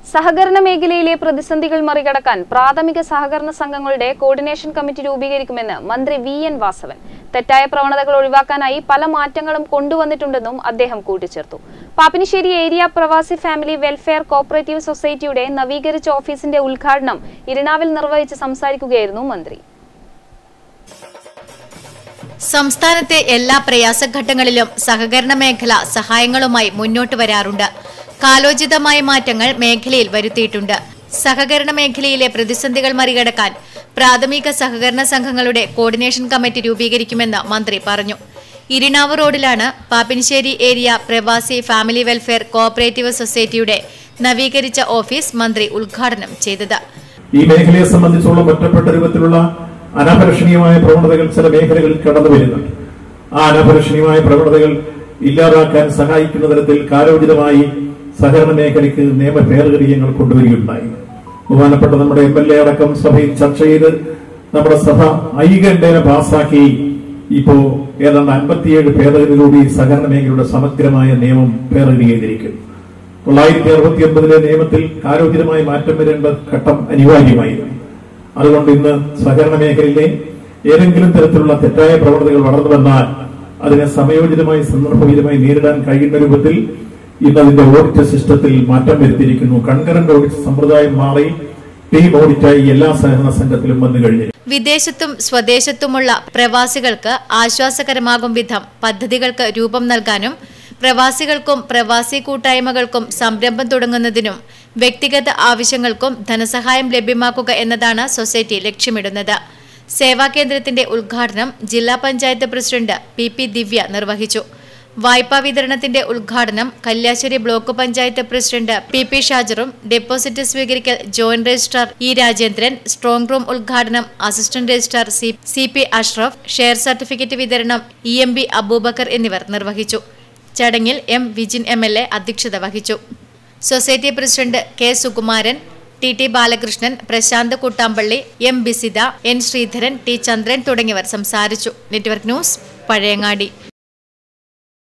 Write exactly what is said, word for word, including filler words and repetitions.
സഹകരണ മേഖലയിലെ പ്രതിസന്ധികൾ മറികടക്കാൻ പ്രാഥമിക സഹകരണ സംഘങ്ങളുടെ കോർഡിനേഷൻ കമ്മിറ്റി രൂപീകരിക്കുമെന്ന് മന്ത്രി വി എൻ വാസവൻ. തെറ്റായ പ്രവണതകൾ ഒഴിവാക്കാനായി പല മാറ്റങ്ങളും കൊണ്ടുവന്നിട്ടുണ്ടെന്നും അദ്ദേഹം കൂട്ടിച്ചേർത്തു. Pappinisseri area Pravasi family welfare cooperative സൊസൈറ്റിയുടെ നവീകരിച്ച ഓഫീസിന്റെ ഉദ്ഘാടനം ഇരിണാവിൽ നിർവഹിച്ച് സംസാരിക്കുകയായിരുന്നു മന്ത്രി. സംസ്ഥാനത്തെ എല്ലാ പ്രയാസഘട്ടങ്ങളിലും സഹകരണ മേഖല സഹായങ്ങളുമായി മുന്നോട്ട് വരാറുണ്ട്. കാലോചിതമായ മാറ്റങ്ങൾ മേഖലയിൽ വരുത്തിയിട്ടുണ്ട്. സഹകരണ മേഖലയിലെ പ്രതിസന്ധികൾ മറികടക്കാൻ പ്രാഥമിക സഹകരണ സംഘങ്ങളുടെ കോർഡിനേഷൻ കമ്മിറ്റി രൂപീകരിക്കുമെന്ന് മന്ത്രി പറഞ്ഞു. ഇരിണാവ് റോഡിലാണ് Pappinisseri area Pravasi family welfare cooperative സൊസൈറ്റിയുടെ നവീകരിച്ച ഓഫീസ് മന്ത്രി ഉദ്ഘാടനം ചെയ്തത്. ഈ മേഖലയെ സംബന്ധിച്ചുള്ള ഒറ്റപ്പെട്ട രൂപത്തിലുള്ള അനാപേക്ഷണീയമായ പ്രവണതകൾ ചില മേഖലകളിൽ കടന്നു വരുന്നുണ്ട്. ആ അനാപേക്ഷണീയമായ പ്രവണതകൾ ഇല്ലാതാക്കാൻ സഹായിക്കുന്ന തരത്തിൽ കാലോചിതമായി സഹകരണ മേഖലയ്ക്ക് നിയമ ഭേദഗതികൾ കൊണ്ടുവരികയുണ്ടായി. ബഹുമാനപ്പെട്ട നമ്മുടെ എം എൽ എ അടക്കം സഭയിൽ ചർച്ച ചെയ്ത് നമ്മുടെ സഭ ഐകണ്ഠേന പാസാക്കി ഇപ്പോ ഏതാണ്ട് അൻപത്തിയേഴ് ഭേദഗതിയിലൂടെ സഹകരണ മേഖലയുടെ സമഗ്രമായ നിയമം ഭേദഗതി ചെയ്തിരിക്കുന്നു. തൊള്ളായിരത്തി അറുപത്തി ഒൻപതിലെ നിയമത്തിൽ കാലോചിതമായി മാറ്റം വരേണ്ട ഘട്ടം അനിവാര്യമായിരുന്നു. അതുകൊണ്ട് ഇന്ന് സഹകരണ മേഖലയിലെ ഏതെങ്കിലും തരത്തിലുള്ള തെറ്റായ പ്രവണതകൾ വളർന്നു വന്നാൽ അതിനെ സമയോചിതമായി സന്ദർഭോചിതമായി നേരിടാൻ കഴിയുന്ന രൂപത്തിൽ ഇന്ന് അതിന്റെ ഓഡിറ്റ് സിസ്റ്റത്തിൽ മാറ്റം വരുത്തിയിരിക്കുന്നു. കൺകറന്റ് ഓഡിറ്റ് സമ്പ്രദായം മാറി ടീം ഓഡിറ്റായി എല്ലാ സഹകരണ സംഘത്തിലും വന്നു കഴിഞ്ഞു. വിദേശത്തും സ്വദേശത്തുമുള്ള പ്രവാസികൾക്ക് ആശ്വാസകരമാകും വിധം പദ്ധതികൾക്ക് രൂപം നൽകാനും പ്രവാസികൾക്കും പ്രവാസി കൂട്ടായ്മകൾക്കും സംരംഭം തുടങ്ങുന്നതിനും വ്യക്തിഗത ആവശ്യങ്ങൾക്കും ധനസഹായം ലഭ്യമാക്കുക എന്നതാണ് സൊസൈറ്റി ലക്ഷ്യമിടുന്നത്. സേവാകേന്ദ്രത്തിന്റെ ഉദ്ഘാടനം ജില്ലാ panchayat president P P Divya നിർവഹിച്ചു. വായ്പാ വിതരണത്തിന്റെ ഉദ്ഘാടനം Kalliasseri block panchayat president P P ഷാജറും ഡെപ്പോസിറ്റ് സ്വീകരിക്കൽ joint registrar E Rajendran, strong room ഉദ്ഘാടനം assistant registrar C P Ashraf, share certificate വിതരണം ഇ എം ബി അബൂബക്കർ എന്നിവർ നിർവഹിച്ചു. ചടങ്ങിൽ M Vijin M L A അധ്യക്ഷത വഹിച്ചു. Society president K Sukumaran, T T Balakrishnan, Prashanth Kuttampally, M Bisitha, N Sreedharan, T Chandran തുടങ്ങിയവർ സംസാരിച്ചു. Network news, Pazhayangadi.